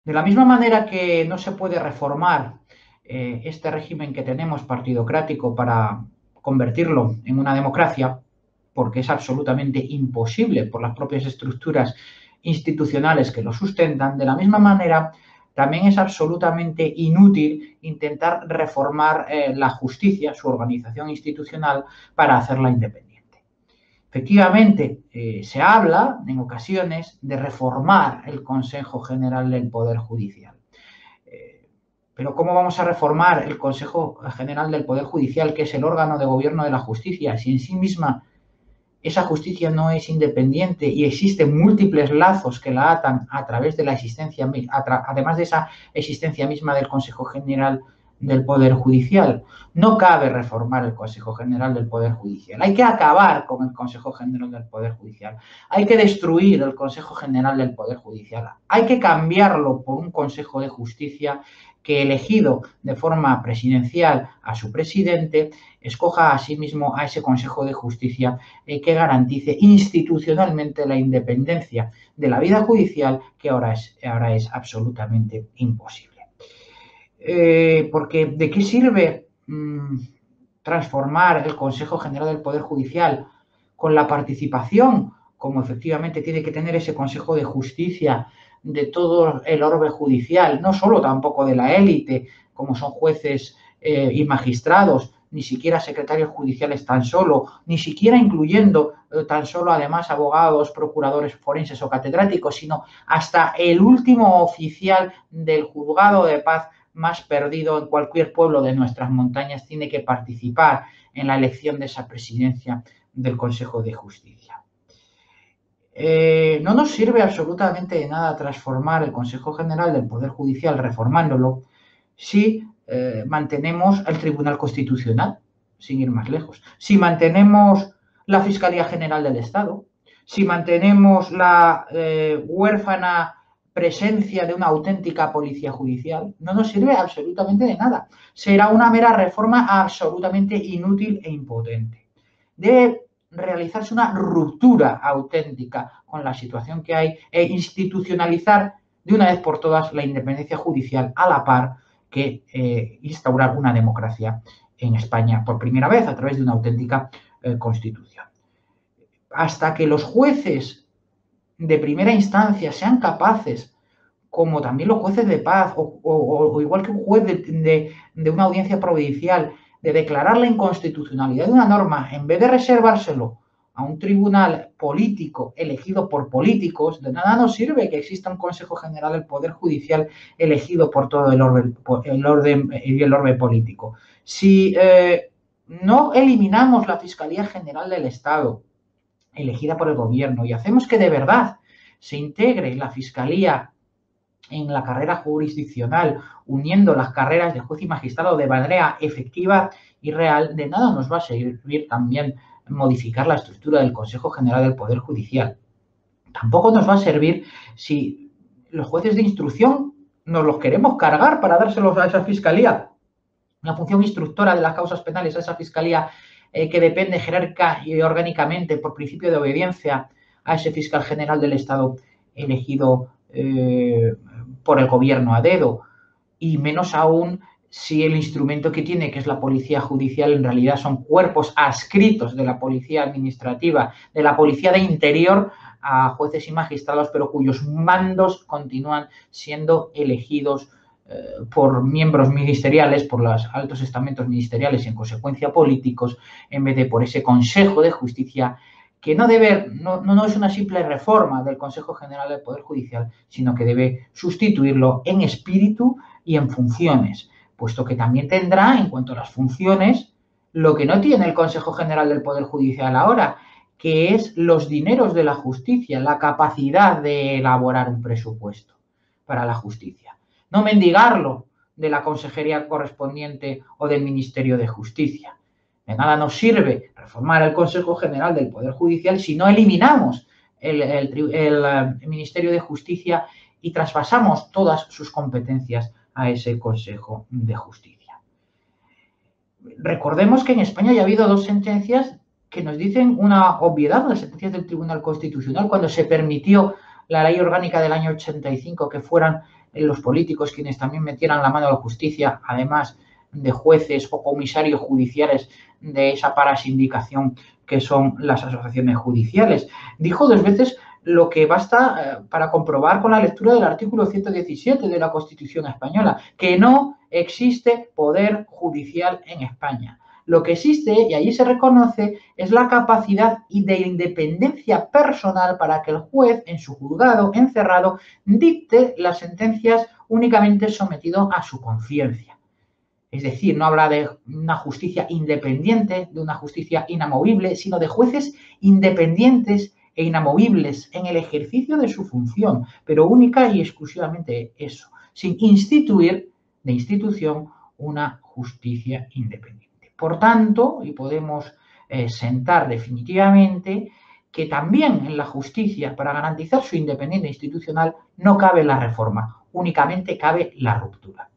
De la misma manera que no se puede reformar este régimen que tenemos partidocrático para convertirlo en una democracia, porque es absolutamente imposible por las propias estructuras institucionales que lo sustentan, de la misma manera también es absolutamente inútil intentar reformar la justicia, su organización institucional, para hacerla independiente. Efectivamente, se habla en ocasiones de reformar el Consejo General del Poder Judicial. Pero ¿cómo vamos a reformar el Consejo General del Poder Judicial, que es el órgano de gobierno de la justicia, si en sí misma esa justicia no es independiente y existen múltiples lazos que la atan a través de la existencia, además de esa existencia misma del Consejo General del Poder Judicial? No cabe reformar el Consejo General del Poder Judicial. Hay que acabar con el Consejo General del Poder Judicial. Hay que destruir el Consejo General del Poder Judicial. Hay que cambiarlo por un Consejo de Justicia que, elegido de forma presidencial a su presidente, escoja a sí mismo a ese Consejo de Justicia que garantice institucionalmente la independencia de la vida judicial, que ahora es absolutamente imposible. Porque ¿de qué sirve transformar el Consejo General del Poder Judicial con la participación, como efectivamente tiene que tener ese Consejo de Justicia, de todo el orbe judicial, no solo tampoco de la élite, como son jueces y magistrados, ni siquiera secretarios judiciales tan solo, ni siquiera incluyendo tan solo además abogados, procuradores forenses o catedráticos, sino hasta el último oficial del juzgado de paz más perdido en cualquier pueblo de nuestras montañas tiene que participar en la elección de esa presidencia del Consejo de Justicia. No nos sirve absolutamente de nada transformar el Consejo General del Poder Judicial reformándolo si mantenemos el Tribunal Constitucional, sin ir más lejos, si mantenemos la Fiscalía General del Estado, si mantenemos la huérfana presencia de una auténtica policía judicial, no nos sirve absolutamente de nada. Será una mera reforma absolutamente inútil e impotente. Debe realizarse una ruptura auténtica con la situación que hay e institucionalizar de una vez por todas la independencia judicial a la par que instaurar una democracia en España por primera vez a través de una auténtica constitución. Hasta que los jueces de primera instancia sean capaces, como también los jueces de paz o igual que un juez de una audiencia provincial, de declarar la inconstitucionalidad de una norma en vez de reservárselo a un tribunal político elegido por políticos, de nada nos sirve que exista un Consejo General del Poder Judicial elegido por todo el orden político. Si no eliminamos la Fiscalía General del Estado, elegida por el gobierno, y hacemos que de verdad se integre la Fiscalía en la carrera jurisdiccional, uniendo las carreras de juez y magistrado de manera efectiva y real, de nada nos va a servir también modificar la estructura del Consejo General del Poder Judicial. Tampoco nos va a servir si los jueces de instrucción nos los queremos cargar para dárselos a esa Fiscalía, la función instructora de las causas penales a esa Fiscalía que depende jerárquica y orgánicamente por principio de obediencia a ese fiscal general del Estado elegido por el gobierno a dedo, y menos aún si el instrumento que tiene, que es la policía judicial, en realidad son cuerpos adscritos de la policía administrativa, de la policía de interior, a jueces y magistrados, pero cuyos mandos continúan siendo elegidos por miembros ministeriales, por los altos estamentos ministeriales y en consecuencia políticos, en vez de por ese Consejo de Justicia que no es una simple reforma del Consejo General del Poder Judicial, sino que debe sustituirlo en espíritu y en funciones, puesto que también tendrá, en cuanto a las funciones, lo que no tiene el Consejo General del Poder Judicial ahora, que es los dineros de la justicia, la capacidad de elaborar un presupuesto para la justicia. No mendigarlo de la consejería correspondiente o del Ministerio de Justicia. De nada nos sirve reformar el Consejo General del Poder Judicial si no eliminamos el Ministerio de Justicia y traspasamos todas sus competencias a ese Consejo de Justicia. Recordemos que en España ya ha habido dos sentencias que nos dicen una obviedad, las sentencias del Tribunal Constitucional, cuando se permitió la Ley Orgánica del año 85 que fueran los políticos quienes también metieran la mano a la justicia, además de jueces o comisarios judiciales de esa parasindicación que son las asociaciones judiciales. Dijo 2 veces lo que basta para comprobar con la lectura del artículo 117 de la Constitución española, que no existe poder judicial en España. Lo que existe, y allí se reconoce, es la capacidad de independencia personal para que el juez, en su juzgado encerrado, dicte las sentencias únicamente sometido a su conciencia. Es decir, no habla de una justicia independiente, de una justicia inamovible, sino de jueces independientes e inamovibles en el ejercicio de su función, pero única y exclusivamente eso, sin instituir de institución una justicia independiente. Por tanto, y podemos sentar definitivamente que también en la justicia, para garantizar su independencia institucional, no cabe la reforma, únicamente cabe la ruptura.